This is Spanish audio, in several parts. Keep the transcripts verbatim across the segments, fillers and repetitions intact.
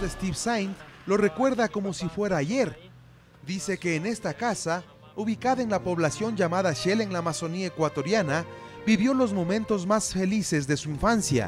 de Steve Saint lo recuerda como si fuera ayer. Dice que en esta casa, ubicada en la población llamada Shell en la Amazonía ecuatoriana, vivió los momentos más felices de su infancia.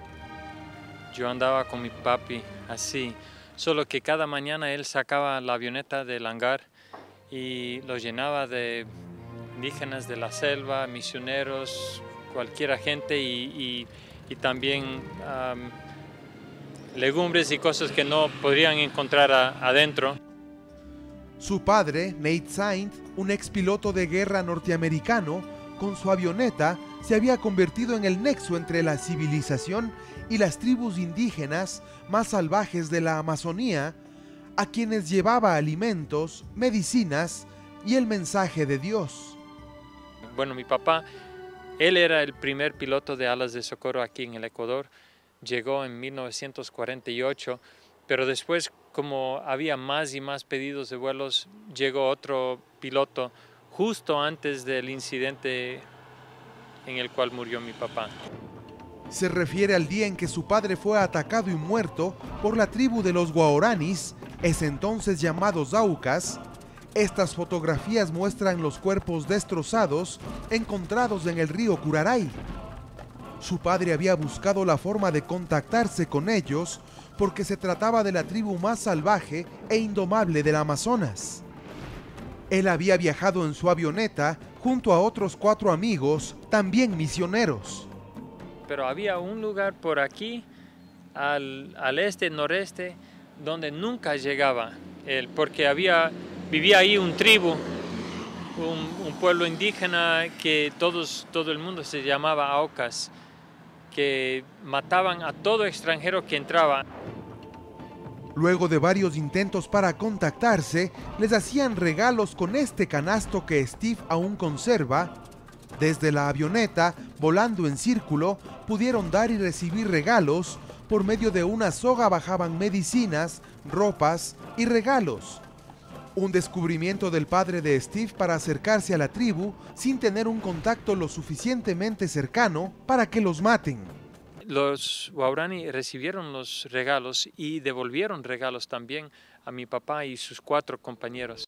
Yo andaba con mi papi así, solo que cada mañana él sacaba la avioneta del hangar y lo llenaba de indígenas de la selva, misioneros, cualquier gente y, y, y también um, legumbres y cosas que no podrían encontrar a, adentro. Su padre, Nate Saint, un expiloto de guerra norteamericano, con su avioneta se había convertido en el nexo entre la civilización y las tribus indígenas más salvajes de la Amazonía, a quienes llevaba alimentos, medicinas y el mensaje de Dios. Bueno, mi papá, él era el primer piloto de alas de socorro aquí en el Ecuador. Llegó en mil novecientos cuarenta y ocho, pero después, como había más y más pedidos de vuelos, llegó otro piloto justo antes del incidente en el cual murió mi papá. Se refiere al día en que su padre fue atacado y muerto por la tribu de los Guaraníes, ese entonces llamados Aucas. Estas fotografías muestran los cuerpos destrozados encontrados en el río Curaray. Su padre había buscado la forma de contactarse con ellos porque se trataba de la tribu más salvaje e indomable del Amazonas. Él había viajado en su avioneta junto a otros cuatro amigos, también misioneros. Pero había un lugar por aquí, al, al este, noreste, donde nunca llegaba él, porque había, vivía ahí un tribu, un, un pueblo indígena que todos, todo el mundo se llamaba Aucas, que mataban a todo extranjero que entraba. Luego de varios intentos para contactarse, les hacían regalos con este canasto que Steve aún conserva. Desde la avioneta, volando en círculo, pudieron dar y recibir regalos. Por medio de una soga bajaban medicinas, ropas y regalos. Un descubrimiento del padre de Steve para acercarse a la tribu sin tener un contacto lo suficientemente cercano para que los maten. Los Waorani recibieron los regalos y devolvieron regalos también a mi papá y sus cuatro compañeros.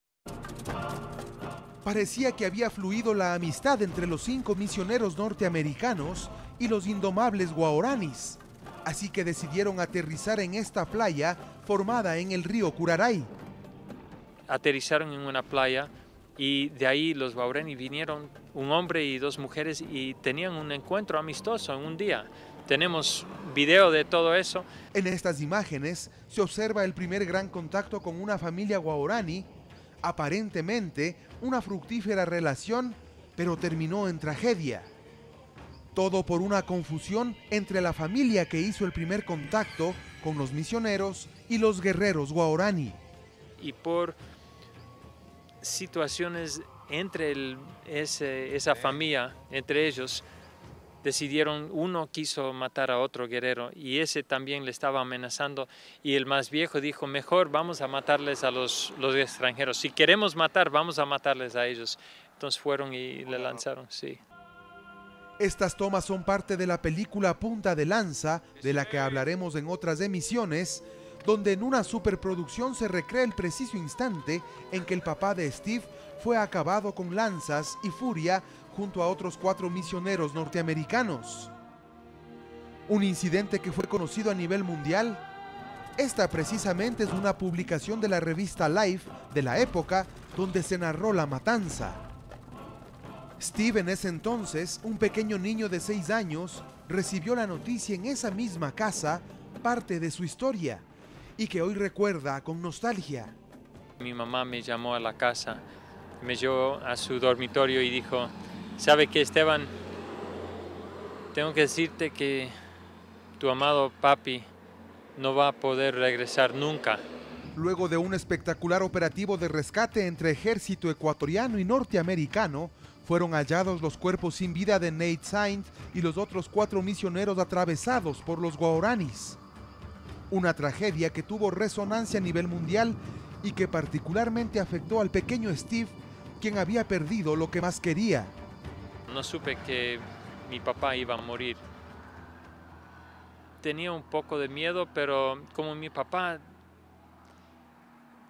Parecía que había fluido la amistad entre los cinco misioneros norteamericanos y los indomables Guaraníes, así que decidieron aterrizar en esta playa formada en el río Curaray. Aterrizaron en una playa y de ahí los Waorani vinieron, un hombre y dos mujeres, y tenían un encuentro amistoso en un día. Tenemos video de todo eso. En estas imágenes se observa el primer gran contacto con una familia Guaraní, aparentemente una fructífera relación, pero terminó en tragedia. Todo por una confusión entre la familia que hizo el primer contacto con los misioneros y los guerreros Guaraní. Y por situaciones entre el, ese, esa familia, entre ellos, decidieron, uno quiso matar a otro guerrero y ese también le estaba amenazando, y el más viejo dijo, mejor vamos a matarles a los, los extranjeros, si queremos matar, vamos a matarles a ellos. Entonces fueron y le lanzaron, sí. Estas tomas son parte de la película Punta de Lanza, de la que hablaremos en otras emisiones, donde en una superproducción se recrea el preciso instante en que el papá de Steve fue acabado con lanzas y furia junto a otros cuatro misioneros norteamericanos. Un incidente que fue conocido a nivel mundial. Esta precisamente es una publicación de la revista Life de la época donde se narró la matanza. Steve, en ese entonces, un pequeño niño de seis años, recibió la noticia en esa misma casa, parte de su historia, y que hoy recuerda con nostalgia. Mi mamá me llamó a la casa, me llevó a su dormitorio y dijo, ¿sabe qué, Esteban? Tengo que decirte que tu amado papi no va a poder regresar nunca. Luego de un espectacular operativo de rescate entre ejército ecuatoriano y norteamericano, fueron hallados los cuerpos sin vida de Nate Saint y los otros cuatro misioneros atravesados por los Guaraníes. Una tragedia que tuvo resonancia a nivel mundial y que particularmente afectó al pequeño Steve, quien había perdido lo que más quería. No supe que mi papá iba a morir. Tenía un poco de miedo, pero como mi papá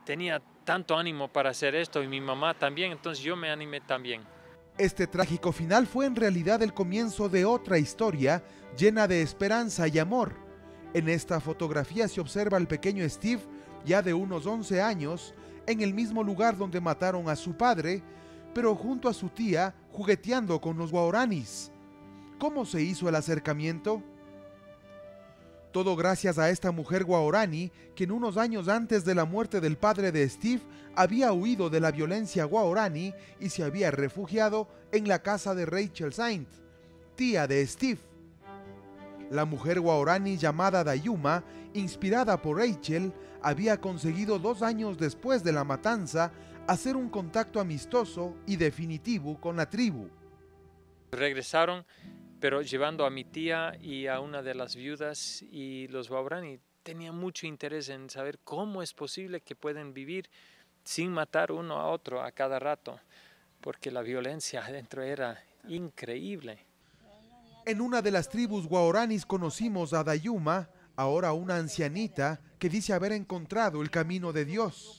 tenía tanto ánimo para hacer esto y mi mamá también, entonces yo me animé también. Este trágico final fue en realidad el comienzo de otra historia llena de esperanza y amor. En esta fotografía se observa al pequeño Steve, ya de unos once años, en el mismo lugar donde mataron a su padre, pero junto a su tía, jugueteando con los guaraníes. ¿Cómo se hizo el acercamiento? Todo gracias a esta mujer guaraní, quien unos años antes de la muerte del padre de Steve, había huido de la violencia guaraní y se había refugiado en la casa de Rachel Saint, tía de Steve. La mujer guaraní llamada Dayuma, inspirada por Rachel, había conseguido dos años después de la matanza hacer un contacto amistoso y definitivo con la tribu. Regresaron, pero llevando a mi tía y a una de las viudas, y los guaraní tenían mucho interés en saber cómo es posible que pueden vivir sin matar uno a otro a cada rato, porque la violencia adentro era increíble. En una de las tribus guaraníes conocimos a Dayuma, ahora una ancianita, que dice haber encontrado el camino de Dios.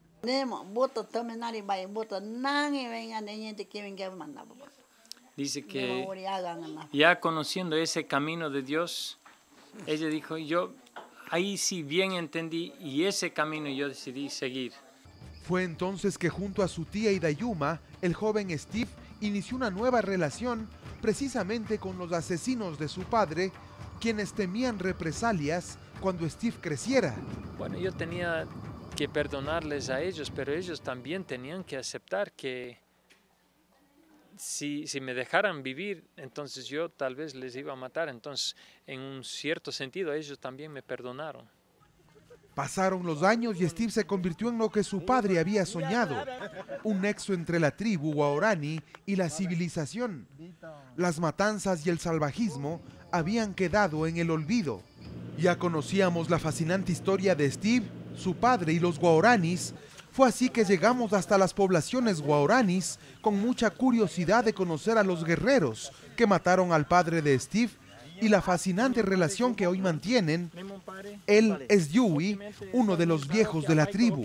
Dice que ya conociendo ese camino de Dios, ella dijo, yo ahí sí bien entendí y ese camino yo decidí seguir. Fue entonces que junto a su tía y Dayuma, el joven Steve inició una nueva relación precisamente con los asesinos de su padre, quienes temían represalias cuando Steve creciera. Bueno, yo tenía que perdonarles a ellos, pero ellos también tenían que aceptar que Si, si me dejaran vivir, entonces yo tal vez les iba a matar. Entonces, en un cierto sentido, ellos también me perdonaron. Pasaron los años y Steve se convirtió en lo que su padre había soñado, un nexo entre la tribu guaraní y la civilización. Las matanzas y el salvajismo habían quedado en el olvido. Ya conocíamos la fascinante historia de Steve, su padre y los guaraníes. Fue así que llegamos hasta las poblaciones guaraníes con mucha curiosidad de conocer a los guerreros que mataron al padre de Steve y la fascinante relación que hoy mantienen. Él es Yui, uno de los viejos de la tribu.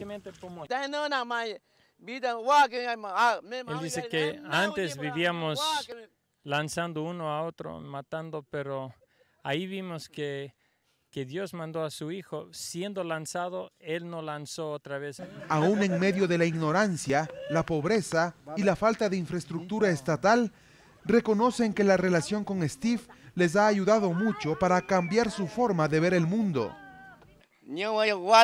Él dice que antes vivíamos lanzando uno a otro, matando, pero ahí vimos que que Dios mandó a su hijo, siendo lanzado, él no lanzó otra vez. Aún en medio de la ignorancia, la pobreza y la falta de infraestructura estatal, reconocen que la relación con Steve les ha ayudado mucho para cambiar su forma de ver el mundo. No,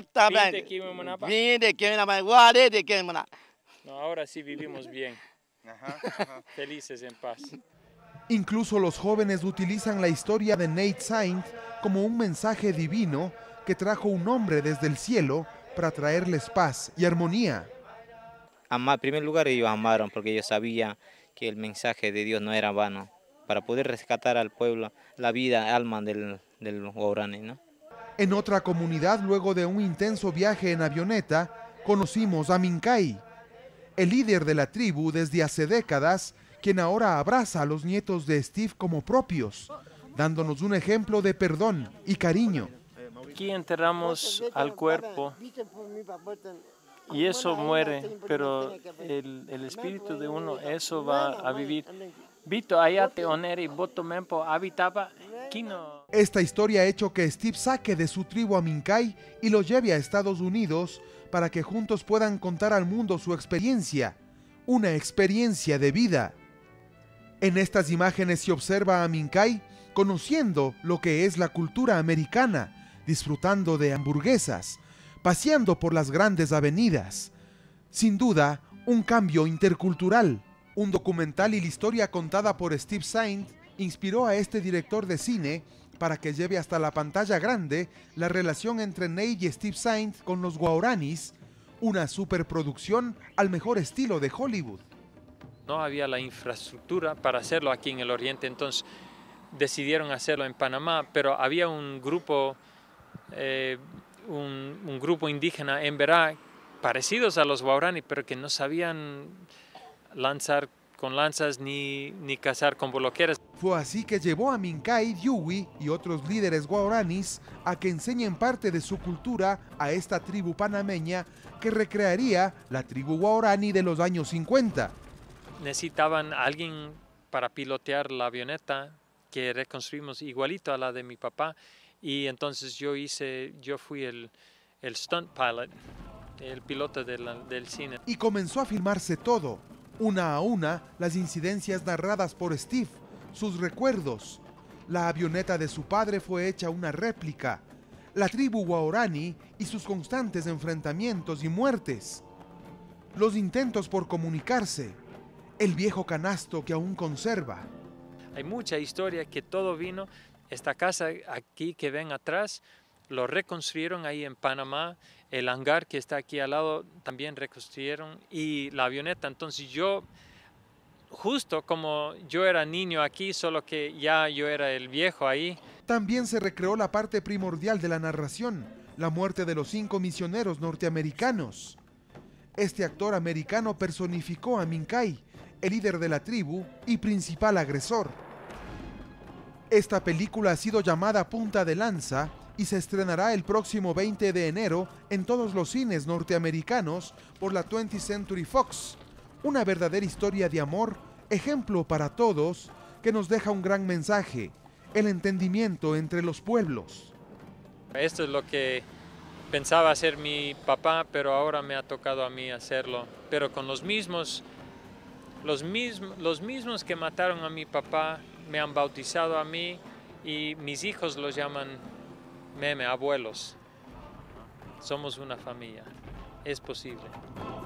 ahora sí vivimos bien, felices en paz. Incluso los jóvenes utilizan la historia de Nate Saint como un mensaje divino que trajo un hombre desde el cielo para traerles paz y armonía. En primer lugar, ellos amaron porque ellos sabían que el mensaje de Dios no era vano, para poder rescatar al pueblo, la vida, alma del, del guaraní, ¿no? En otra comunidad, luego de un intenso viaje en avioneta, conocimos a Mincay, el líder de la tribu desde hace décadas, quien ahora abraza a los nietos de Steve como propios, dándonos un ejemplo de perdón y cariño. Aquí enterramos al cuerpo y eso muere, pero el, el espíritu de uno, eso va a vivir. Esta historia ha hecho que Steve saque de su tribu a Mincay y lo lleve a Estados Unidos para que juntos puedan contar al mundo su experiencia, una experiencia de vida. En estas imágenes se observa a Mincay conociendo lo que es la cultura americana, disfrutando de hamburguesas, paseando por las grandes avenidas. Sin duda, un cambio intercultural. Un documental y la historia contada por Steve Saint inspiró a este director de cine para que lleve hasta la pantalla grande la relación entre Nate y Steve Saint con los guaraníes, una superproducción al mejor estilo de Hollywood. No había la infraestructura para hacerlo aquí en el Oriente, entonces decidieron hacerlo en Panamá, pero había un grupo, eh, un, un grupo indígena en Verá, parecidos a los guaraní, pero que no sabían lanzar con lanzas ni, ni cazar con boloqueras. Fue así que llevó a Minkay, Dewey y otros líderes guaraníes a que enseñen parte de su cultura a esta tribu panameña que recrearía la tribu guaraní de los años cincuenta. Necesitaban a alguien para pilotear la avioneta que reconstruimos igualito a la de mi papá, y entonces yo hice, yo fui el, el stunt pilot, el piloto de la, del cine. Y comenzó a filmarse todo, una a una, las incidencias narradas por Steve, sus recuerdos. La avioneta de su padre fue hecha una réplica, la tribu guaraní y sus constantes enfrentamientos y muertes, los intentos por comunicarse, el viejo canasto que aún conserva. Hay mucha historia que todo vino, esta casa aquí que ven atrás, lo reconstruyeron ahí en Panamá, el hangar que está aquí al lado también reconstruyeron, y la avioneta. Entonces yo, justo como yo era niño aquí, solo que ya yo era el viejo ahí. También se recreó la parte primordial de la narración, la muerte de los cinco misioneros norteamericanos. Este actor americano personificó a Minkay, el líder de la tribu y principal agresor. Esta película ha sido llamada Punta de Lanza y se estrenará el próximo veinte de enero en todos los cines norteamericanos por la twentieth Century Fox. Una verdadera historia de amor, ejemplo para todos, que nos deja un gran mensaje, el entendimiento entre los pueblos. Esto es lo que pensaba hacer mi papá, pero ahora me ha tocado a mí hacerlo, pero con los mismos, los mismos, los mismos que mataron a mi papá, me han bautizado a mí, y mis hijos los llaman meme, abuelos. Somos una familia. Es posible.